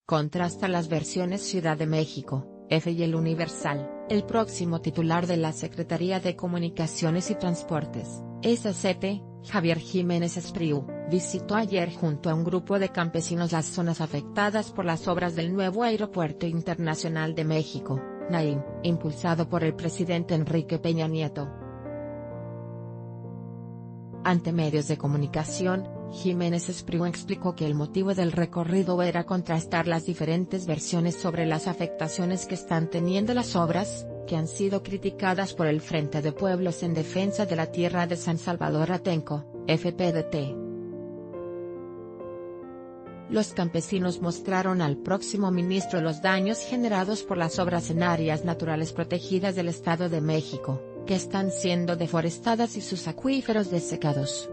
contrasta las versiones Ciudad de México, F y El Universal. El próximo titular de la Secretaría de Comunicaciones y Transportes, SCT, Javier Jiménez Espriu, visitó ayer junto a un grupo de campesinos las zonas afectadas por las obras del nuevo Aeropuerto Internacional de México, NAIM, impulsado por el presidente Enrique Peña Nieto. Ante medios de comunicación, Jiménez Espriu explicó que el motivo del recorrido era contrastar las diferentes versiones sobre las afectaciones que están teniendo las obras, que han sido criticadas por el Frente de Pueblos en Defensa de la Tierra de San Salvador Atenco, FPDT. Los campesinos mostraron al próximo ministro los daños generados por las obras en áreas naturales protegidas del Estado de México, que están siendo deforestadas y sus acuíferos desecados.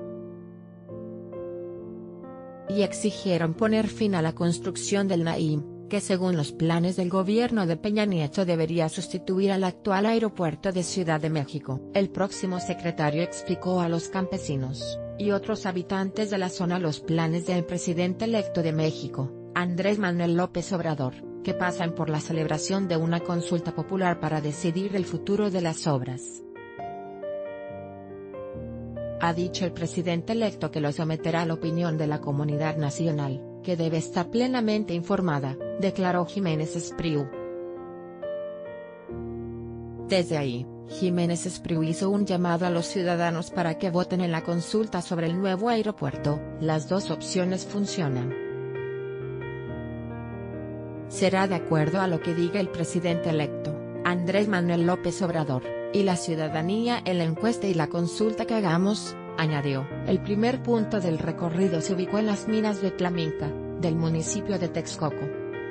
Y exigieron poner fin a la construcción del NAIM, que según los planes del gobierno de Peña Nieto debería sustituir al actual aeropuerto de Ciudad de México. El próximo secretario explicó a los campesinos y otros habitantes de la zona los planes del presidente electo de México, Andrés Manuel López Obrador, que pasan por la celebración de una consulta popular para decidir el futuro de las obras. Ha dicho el presidente electo que lo someterá a la opinión de la comunidad nacional, que debe estar plenamente informada, declaró Jiménez Espriu. Desde ahí, Jiménez Espriu hizo un llamado a los ciudadanos para que voten en la consulta sobre el nuevo aeropuerto. Las dos opciones funcionan. Será de acuerdo a lo que diga el presidente electo, Andrés Manuel López Obrador, y la ciudadanía en la encuesta y la consulta que hagamos, añadió. El primer punto del recorrido se ubicó en las minas de Tlaminca, del municipio de Texcoco.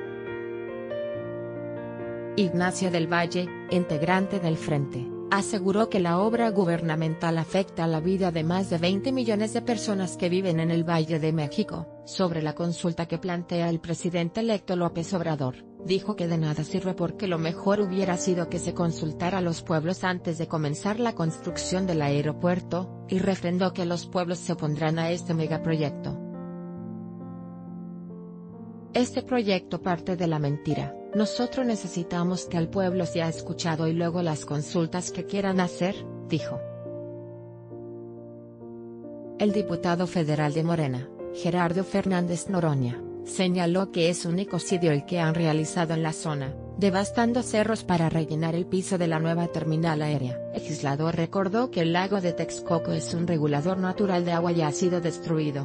Ignacio del Valle, integrante del Frente, aseguró que la obra gubernamental afecta a la vida de más de 20 millones de personas que viven en el Valle de México. Sobre la consulta que plantea el presidente electo López Obrador, dijo que de nada sirve porque lo mejor hubiera sido que se consultara a los pueblos antes de comenzar la construcción del aeropuerto, y refrendó que los pueblos se opondrán a este megaproyecto. Este proyecto parte de la mentira. Nosotros necesitamos que el pueblo sea escuchado y luego las consultas que quieran hacer, dijo. El diputado federal de Morena, Gerardo Fernández Noroña, señaló que es un ecocidio el que han realizado en la zona, devastando cerros para rellenar el piso de la nueva terminal aérea. El legislador recordó que el lago de Texcoco es un regulador natural de agua y ha sido destruido.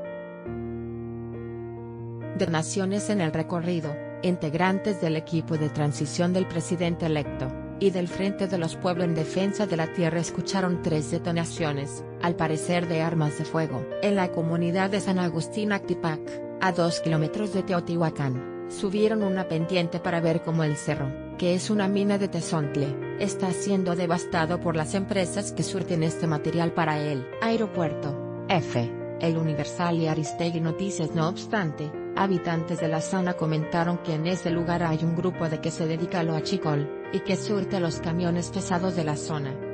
De naciones en el recorrido, integrantes del equipo de transición del presidente electo, y del Frente de los Pueblos en Defensa de la Tierra escucharon 3 detonaciones, al parecer de armas de fuego. En la comunidad de San Agustín Actipac, a 2 kilómetros de Teotihuacán, subieron una pendiente para ver cómo el cerro, que es una mina de tezontle, está siendo devastado por las empresas que surten este material para el aeropuerto. F. El Universal y Aristegui Noticias. No obstante, habitantes de la zona comentaron que en ese lugar hay un grupo de que se dedica a lo achicol, y que surte los camiones pesados de la zona.